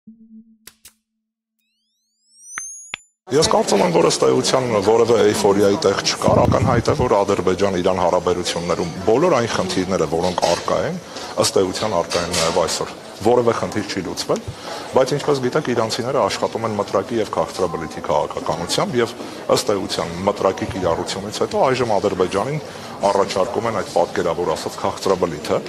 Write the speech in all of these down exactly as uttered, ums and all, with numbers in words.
Ես կարծում եմ, որ ըստ էության որևէ էյֆորիայի տեղ չկար, ակնհայտ է, որ Ադրբեջան-Իրան հարաբերություններում բոլոր այն խնդիրները, որոնք առկա են, ըստ էության առկա են նաև այսօր։ Որևէ խնդիր չի լուծվել, բայց ինչպես գիտեք, իրանցիները աշխատում են մտրակի եւ քաղաքապետի քաղաքականությամբ եւ ըստ էության մտրակի կիրառությունից հետո այժմ Ադրբեջանին առաջարկում են այդ պատկերավոր ասած քաղաքապետը,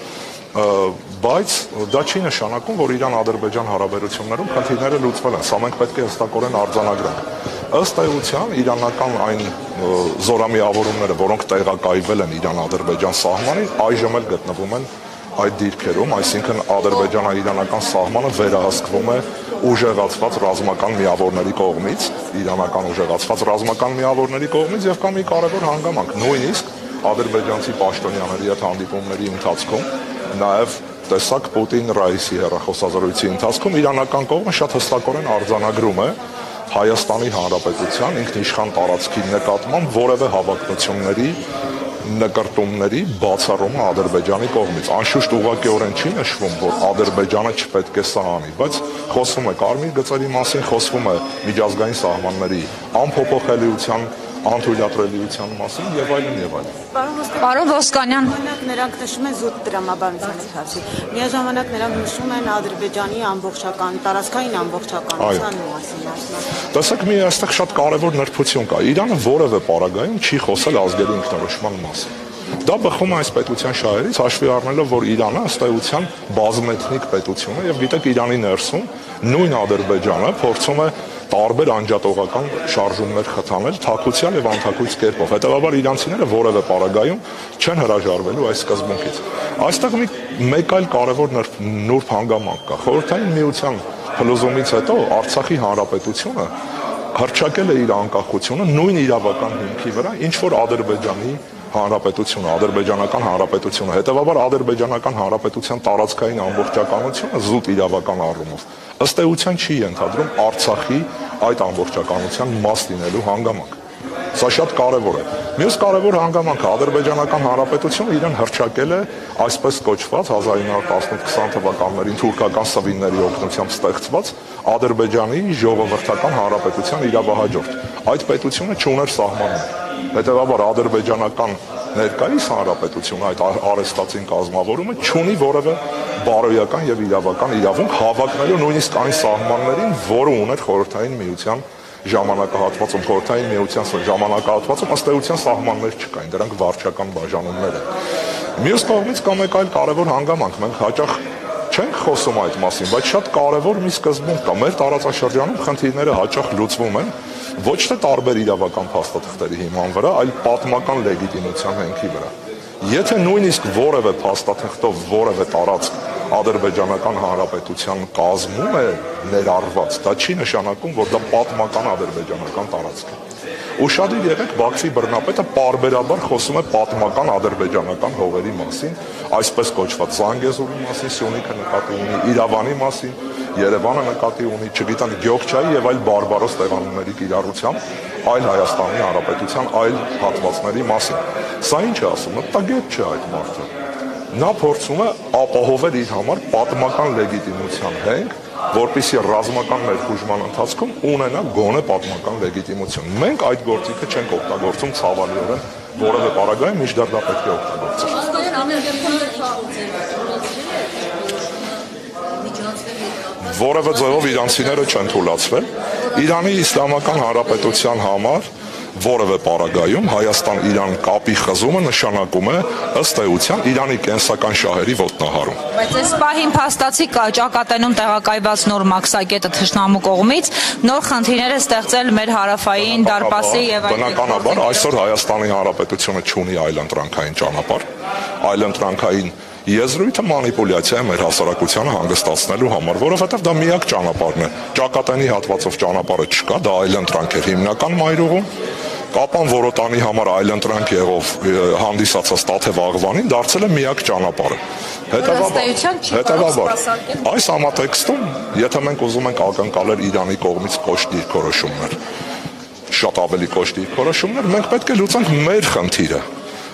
բայց դա չի նշանակում, որ Իրան-Ադրբեջան հարաբերություններում խնդիրները լուծվել են, սա մենք պետք է հստակորեն արձանագրենք։ Ըստ էության իրանական այն զորամիավորումները, որոնք տեղակայվել են Իրան-Ադրբեջան սահմանին, այժմ էլ գտնվում են այդ դիրքերում, այսինքն ադրբեջանա-իրանական սահմանը վերահսկվում է ուժեղացված ռազմական միավորների կողմից, իրանական ուժեղացված ռազմական միավորների կողմից եւ կա մի կարևոր հանգամանք, նույնիսկ ադրբեջանցի պաշտոնյաների հետ հանդիպումների ընթացքում, նաեւ տեսակ Պուտին-Ռայիսի հեռախոսազրույցի ընթացքում իրանական կողմը շատ հստակորեն արձանագրում է Հայաստանի Հանրապետության ինքնիշխան տարածքի նկատմամբ որևէ հավակնությունների նկարտումների բացառումը Ադրբեջանի կողմից։ Անշուշտ ուղղակիորեն չի նշվում, որ Ադրբեջանը չպետք է սա անի, բայց խոսվում է կարմիր գծերի մասին, խոսվում է միջազգային սահմանների անփոփոխելիության, անթույլատրելիության մասին եւ այլն եւ այլն։ Պարոն Ոսկանյան, նրանք նշում են զուտ տրամաբանության հարցի։ Միաժամանակ նրանք նշում են Ադրբեջանի ամբողջական, տարածքային ամբողջականության մասին։ Տեսեք, մի այստեղ շատ կարևոր նրբություն կա։ Իրանը որևէ պարագայում չի խոսել ազգերի ինքնորոշման մասին։ Դա բխում է այս պետության շահերից, հաշվի առնելով, որ Իրանը ըստ էության բազմէթնիկ պետություն է եւ գիտեք Իրանի ներսում նույն Ադրբեջանը փորձում է տարբեր անջատողական շարժումներ խթանել թաքուցյալ եւ անթաքույց կերպով։ Հետեւաբար իրանցիները որևէ պարագայում չեն հրաժարվելու այս սկզբունքից։ Այստեղ մի մեկ այլ կարևոր նուրբ հանգամանք կա։ Խորհրդային միության փլուզումից հետո Արցախի հանրապետությունը հռչակել է իր անկախությունը նույն իրավական հիմքի վրա, ինչ որ Ադրբեջանի հանրապետությունը, ադրբեջանական հանրապետությունը, հետևաբար ադրբեջանական հանրապետության տարածքային ամբողջականությունը զուտ իրավական առումով ըստ էության չի ենթադրում Արցախի այդ ամբողջականության մաս լինելու հանգամանք։ Սա շատ կարևոր է։ Մյուս կարևոր հանգամանքը ադրբեջանական հանրապետությունը իրեն հռչակել է այսպես կոչված հազար ինը հարյուր տասնութ քսան թվականներին թուրքական սվինների օգնությամբ ստեղծված Ադրբեջանի ժողովրդական հանրապետության իրավահաջորդ։ Այդ պետությունը չուներ սահմաններ։ Հետևաբար ադրբեջանական ներկայիս հանրապետությունը այդ արեստացին կազմավորումը չունի որևէ բարոյական եւ իրավական իրավունք հավակնելու նույնիսկ այն սահմաններին, որը ուներ խորհրդային միության ժամանակահատվածում, խորհրդային միության ժամանակահատվածում ըստ էության սահմաններ չկային, դրանք վարչական բաժանումներ են։ Մյուս կողմից կա մեկ այլ կարևոր հանգամանք, մենք հաճախ չենք խոսում այդ մասին, բայց շատ կարևոր մի սկզբունք կա։ Մեր տարածաշրջանում խնդիրները հաճախ լուծվում են ոչ թե տարբեր իրավական փաստաթղթերի հիման վրա, այլ պատմական լեգիտիմության հենքի վրա։ Եթե նույնիսկ որևէ փաստաթղթով որևէ տարածք ադրբեջանական հանրապետության կազմում է ներառված, դա չի նշանակում, որ դա պատմական ադրբեջանական տարածք է։ Ուշադիր եղեք, Բաքվի բռնապետը պարբերաբար խոսում է պատմական ադրբեջանական հողերի մասին, այսպես կոչված Զանգեզուրի մասին, Սյունիքը նկատի ունի, Իրավանի մասին, Երևանը նկատի ունի, չգիտեմ, Գյոքչայի եւ այլ բարբարոս տեղանունների կիրառությամբ, այլ Հայաստանի Հանրապետության այլ հատվածների մասին։ Սա ինչ է ասում, մտագետ չէ այդ մարդը։ Նա փորձում է ապահովել իր համար պատմական լեգիտիմության հենք, որպեսզի ռազմական ներխուժման ընթացքում ունենա գոնե պատմական լեգիտիմություն։ Մենք այդ գործիքը չենք օգտագործում ցավալիորեն որևէ պարագայում, մինչդեռ դա պետք է օգտագործել։ Որևէ ձևով իրանցիները չեն թույլատրվել։ Իրանի Իսլամական Հանրապետության համար որևէ պարագայում Հայաստան-Իրան կապի խզումը նշանակում է ըստ էության Իրանի կենսական շահերի ոտնահարում։ Բայց այս պահին փաստացի ճակատենում տեղակայված նոր մաքսակետը թշնամու կողմից նոր խնդիրներ է ստեղծել մեր հարավային դարպասի եւ այլ։ Բնականաբար այսօր Հայաստանի Հանրապետությունը չունի այլընտրանքային ճանապարհ, այլընտրանքային եզրույթը մանիպուլյացիա է մեր հասարակությանը հանգստացնելու համար, որովհետև դա միակ ճանապարհն է։ Ճակատենի հատվածով ճանապարհը չկա, դա այլընտրանք էր հիմնական մայրուղում։ Կապան Որոտանի համար այլընտրանք եղող հանդիսացած Տաթև Աղվանին դարձել է միակ ճանապարհը։ Հետևաբար, այս համատեքստում, եթե մենք ուզում ենք ակնկալել Իրանի կողմից կոշտ դիրքորոշումներ, շատ ավելի կոշտ դիրքորոշումներ, մենք պետք է լուծենք մեր խնդիրը,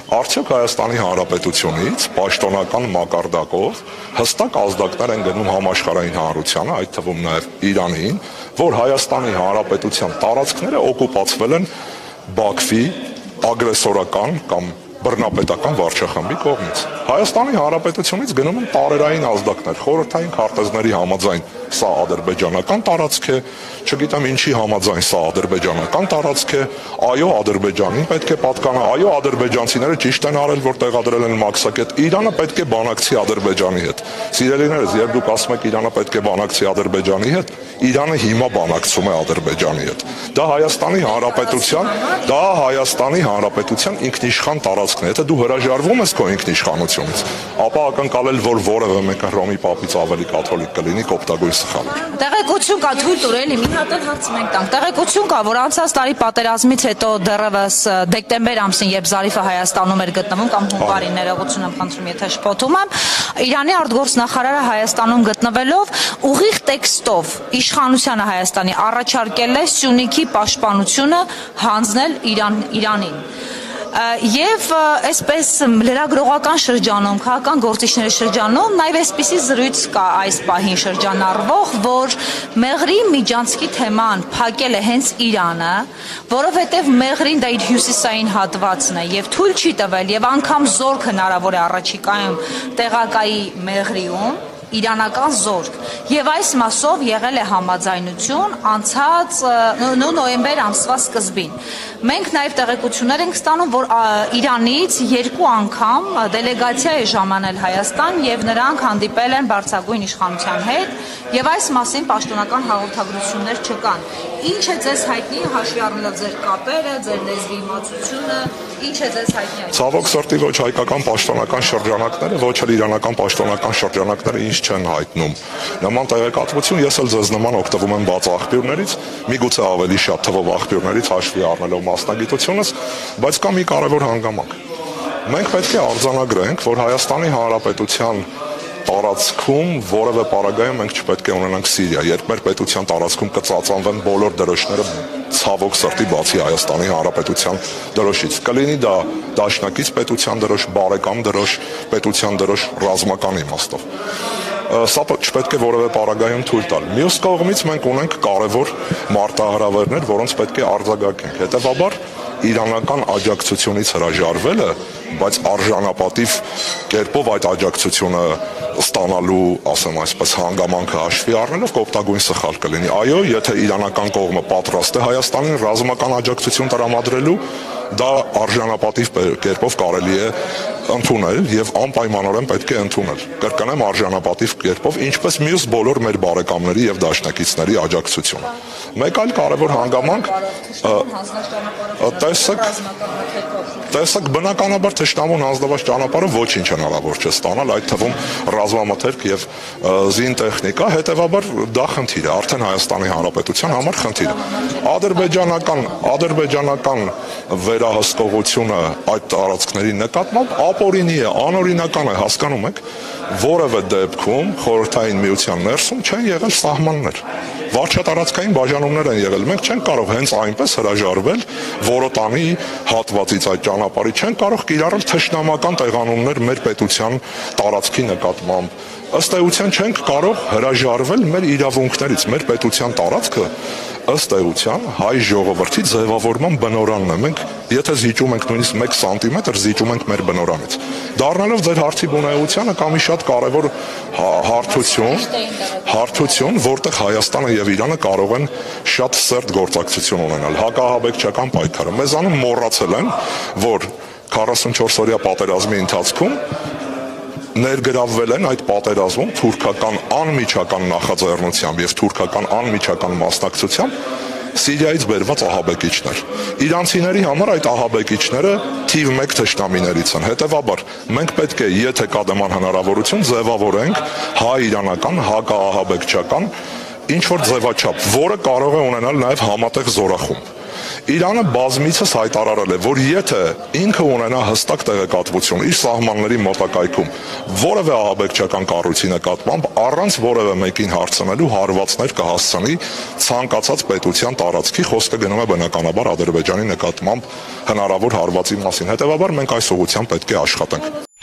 Արդյոք Հայաստանի Հանրապետությունից պաշտոնական մակարդակով հստակ ազդակներ են գնում համաշխարհային հանրությանը, այդ թվում նաև Իրանին, որ Հայաստանի Հանրապետության տարածքները օկուպացվել են Բաքվի ագրեսորական կամ բռնապետական վարչախմբի կողմից։ Հայաստանի Հանրապետությունից գնում են տարերային ազդակներ, խորհրդային քարտեզների համաձայն սա ադրբեջանական տարածք է, չգիտեմ ինչի համաձայն սա ադրբեջանական տարածք է, այո, Ադրբեջանին պետք է պատկանա, այո, ադրբեջանցիները ճիշտ են արել, որ տեղադրել են մաքսակետ, Իրանը պետք է բանակցի Ադրբեջանի հետ։ Սիրելիներս, երբ դուք ասում եք Իրանը պետք է բանակցի Ադրբեջանի հետ, Իրանը հիմա բանակցում է Ադրբեջանի հետ։ Դա Հայաստանի Հանրապետության, դա Հայաստանի Հանրապետության ինքնիշխան տարածքն է։ Եթե դու հրաժարվում ես քո ինքնիշխանությունից, ապա ակնկալել, որ որևէ մեկը Հռոմի Պապից ավելի կաթոլիկ կլինի, կօգտագործի սխալ է։ Տեղեկություն կա, թույլ տուր էլի, մի հատ էլ հարց մենք տանք։ Տեղեկություն կա, որ անցած տարի պատերազմից հետո դեռևս դեկտեմբեր ամսին, երբ Զարիֆը Հայաստանում էր գտնվում կամ հունվարի ներողություն եմ խնդրում, եթե շփոթում եմ, Իրանի արտգործնախարարը Հայաստանում գտնվելով ուղիղ տեքստով իշխանությանը Հայաստանի առաջարկել է Սյունիքի պաշտպանությունը հանձնել Իրան, Իրանին։ Եվ այսպես լրագրողական շրջանում, քաղաքական գործիչների շրջանում նաև այսպիսի զրույց կա այս պահին շրջանառվող, որ Մեղրի միջանցքի թեման փակել է հենց Իրանը, որովհետև Մեղրին դա իր հյուսիսային հատվածն է եւ թույլ չի տվել եւ անգամ զորք հնարավոր է առաջիկայում տեղակայի Մեղրիում իրանական զորք եւ այս մասով եղել է համաձայնություն անցած նոյեմբեր ամսվա սկզբին։ Մենք նաեւ տեղեկություններ ենք ստանում, որ Իրանից երկու անգամ դելեգացիա է ժամանել Հայաստան եւ նրանք հանդիպել են բարձրագույն իշխանության հետ եւ այս մասին պաշտոնական հաղորդագրություններ չկան։ Ինչ է ձեզ հայտնի հաշվի առնելով ձեր կապերը, ձեր լեզվի իմացությունը, ինչ է ձեզ հայտնի։ Ցավոք սրտի ոչ հայկական պաշտոնական շրջանակները, ոչ էլ իրանական պաշտոնական շրջանակները ինչ չեն հայտնում։ Նման տեղեկատվություն ես էլ ձեզ նման օգտվում եմ բաց աղբյուրներից, միգուցե ավելի շատ թվով աղբյուրներից հաշվի առնելով մասնագիտությունս, բայց կա մի կարևոր հանգամանք։ Մենք պետք է արձանագրենք, որ Հայաստանի Հանրապետության տարածքում որևէ պարագայում մենք չպետք է ունենանք Սիրիա, երբ մեր պետության տարածքում կծածանվեն բոլոր դրոշները ցավոք սրտի բացի Հայաստանի Հանրապետության դրոշից։ Կլինի դա դաշնակից պետության դրոշ, բարեկամ դրոշ, պետության դրոշ ռազմական իմաստով։ Սա չպետք է որևէ պարագայում թույլ տալ։ Մյուս կողմից մենք ունենք կարևոր մարտահրավերներ, որոնց պետք է արձագանքենք։ Հետևաբար իրանական աջակցությունից հրաժարվելը, բայց արժանապատիվ կերպով այդ աջակցությունը ստանալու, ասեմ այսպես, հանգամանքը հաշվի առնելով կօգտագույն սխալ կլինի։ Այո, եթե իրանական կողմը պատրաստ է Հայաստանին ռազմական աջակցություն տրամադրելու, դա արժանապատիվ կերպով կարելի է ընդունել եւ անպայմանորեն պետք է ընդունել։ Կրկնեմ, արժանապատիվ կերպով, ինչպես մյուս բոլոր մեր բարեկամների եւ դաշնակիցների աջակցությունը։ Մեկ այլ կարևոր հանգամանք, տեսեք, տեսեք բնականաբար թշնամուն հանձնված ճանապարհը ոչինչ հնարավոր չէ ստանալ, այդ թվում ռազմամթերք եւ զինտեխնիկա, հետեւաբար դա խնդիր է, արդեն Հայաստանի Հանրապետության համար խնդիր է։ Ադրբեջանական, ադրբեջանական վերահսկողությունը այդ տարածքների նկատմամբ ապօրինի է, անօրինական է, հասկանում եք, որևէ դեպքում խորհրդային միության ներսում չեն եղել սահմաններ։ Վարչատարածքային բաժանումներ են եղել։ Մենք չենք կարող հենց այնպես հրաժարվել Որոտանի հատվածից այդ ճանապարհի, չենք կարող կիրառել թշնամական տեղանուններ մեր պետության տարածքի նկատմամբ։ Ըստ էության չենք կարող հրաժարվել մեր իրավունքներից, մեր պետության տարածքը ըստ էության հայ ժողովրդի ձևավորման բնորանն է։ Մենք եթե զիջում ենք նույնիսկ մեկ սանտիմետր, զիջում ենք մեր բնորանից։ Դառնալով ձեր հարցի բունայությանը կա մի շատ կարևոր հարթություն, հարթություն, որտեղ Հայաստանը եւ Իրանը կարող են շատ սերտ գործակցություն ունենալ։ Հակահաբեկչական պայքարը։ Մեզանում մոռացել են, որ քառասունչորս օրյա պատերազմի ընթացքում ներգրավվել են այդ պատերազմում թուրքական անմիջական նախաձեռնությամբ եւ թուրքական անմիջական մասնակցությամբ Սիրիայից բերված ահաբեկիչներ։ Իրանցիների համար այդ ահաբեկիչները թիվ մեկ թշնամիներից են։ Հետևաբար մենք պետք է, եթե կա դման հնարավորություն, ձևավորենք հայ-իրանական հակաահաբեկչական ինչ որ ձևաչափ, որը կարող է ունենալ նաեւ համատեղ զորախումբ։ Իրանը բազմիցս հայտարարել է, որ եթե ինքը ունենա հստակ տեղեկատվություն իր սահմանների մոտակայքում որևէ ահաբեկչական կառույցի նկատմամբ առանց որևէ մեկին հարցնելու հարվածներ կհասցնի ցանկացած պետության տարածքի, խոսքը գնում է բնականաբար Ադրբեջանի նկատմամբ հնարավոր հարվածի մասին։ Հետևաբար մենք այս ուղղությամբ պետք է աշխատենք։